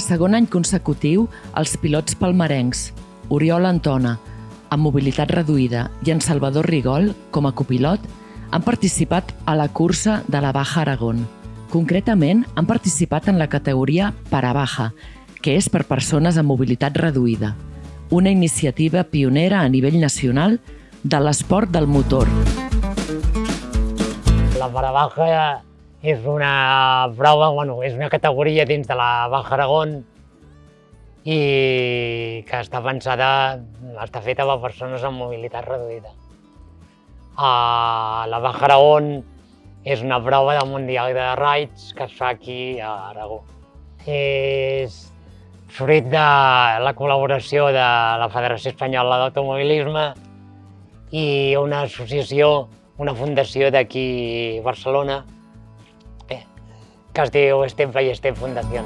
segon any consecutiu, els pilots palmerencs Oriol Antona, amb mobilitat reduïda, i en Salvador Rigol, com a copilot, han participat a la cursa de la Baja Aragón. Concretament, han participat en la categoria Para-Baja, que és per persones amb mobilitat reduïda, una iniciativa pionera a nivell nacional de l'esport del motor. La Para-Baja és una prova, és una categoria dins de la Baja Aragón i que està feta per persones amb mobilitat reduïda. La Baja Aragón és una prova del Mundial de Raids que es fa aquí a Aragó. És fruit de la col·laboració de la Federació Espanyola d'Automobilisme i una associació, una fundació d'aquí a Barcelona, que es diu Step by Step Fundació.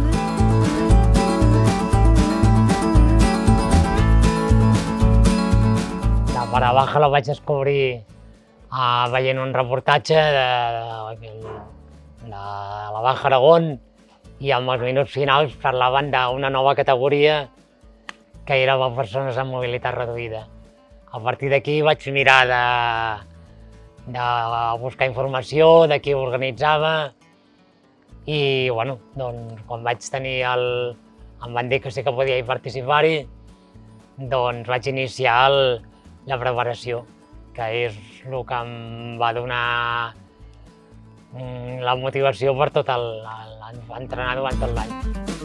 La Para-Baja la vaig descobrir veient un reportatge de la Baja Aragón i en els minuts finals parlaven d'una nova categoria que era per persones amb mobilitat reduïda. A partir d'aquí vaig mirar de buscar informació de qui ho organitzava i quan vaig tenir em van dir que sí que podia participar-hi, doncs vaig iniciar la preparació, que és el que em va donar la motivació per tot entrenar durant tot l'any.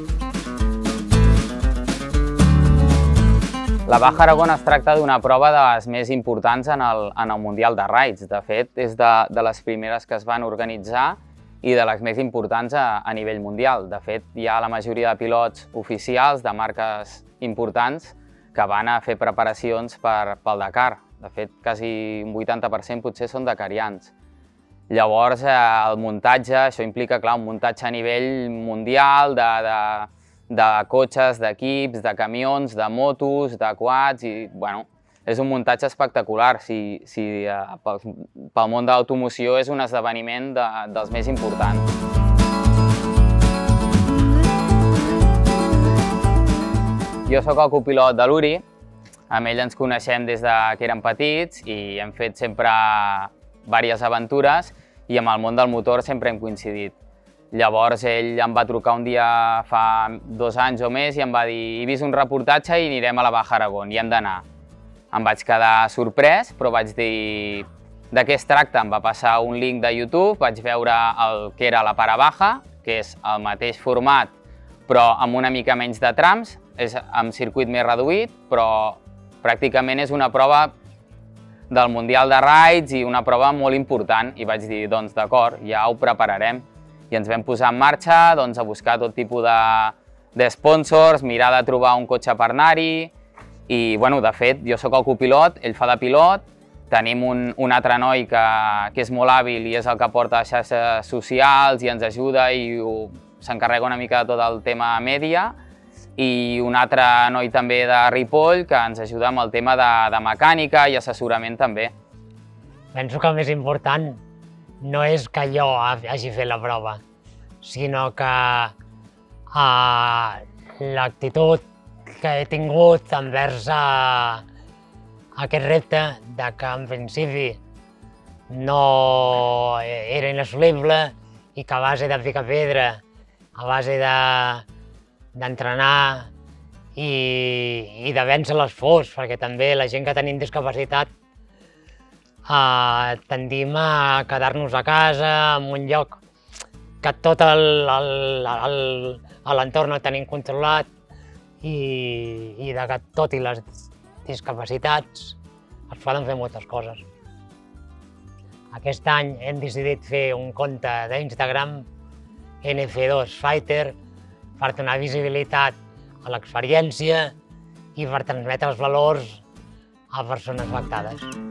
La Baja Aragón es tracta d'una prova de les més importants en el Mundial de Raids. De fet, és de les primeres que es van organitzar i de les més importants a nivell mundial. De fet, hi ha la majoria de pilots oficials de marques importants que van a fer preparacions pel Dakar. De fet, quasi un 80% potser són dakarians. Llavors, el muntatge, això implica, clar, un muntatge a nivell mundial de cotxes, d'equips, de camions, de motos, de quads i, és un muntatge espectacular. Pel món de l'automoció és un esdeveniment dels més importants. Jo soc el copilot de l'Uri, amb ell ens coneixem des que érem petits i hem fet sempre diverses aventures i amb el món del motor sempre hem coincidit. Llavors ell em va trucar un dia fa 2 anys o més i em va dir: he vist un reportatge i anirem a la Baja Aragón, hi hem d'anar. Em vaig quedar sorprès, però vaig dir de què es tracta. Em va passar un link de YouTube, vaig veure el que era la Para-Baja, que és el mateix format, però amb una mica menys de trams, és amb circuit més reduït, però pràcticament és una prova del Mundial de Raids i una prova molt important. I vaig dir, doncs d'acord, ja ho prepararem. I ens vam posar en marxa a buscar tot tipus de sponsors, mirar de trobar un cotxe per anar-hi. I, de fet, jo sóc el copilot, ell fa de pilot, tenim un altre noi que és molt hàbil i és el que porta les xarxes socials i ens ajuda i s'encarrega una mica de tot el tema mèdia, i un altre noi també de Ripoll que ens ajuda amb el tema de mecànica i assessorament també. Penso que el més important no és que jo hagi fet la prova, sinó que l'actitud que he tingut envers aquest repte de que en principi no era inassolible i que a base de picar pedra, a base d'entrenar i de vèncer l'esforç, perquè també la gent que tenim discapacitat tendim a quedar-nos a casa, en un lloc que tot l'entorn el tenim controlat i que tot i les discapacitats es poden fer moltes coses. Aquest any hem decidit fer un compte d'Instagram, NF2 Fighter, per donar visibilitat a l'experiència i per transmetre els valors a persones afectades.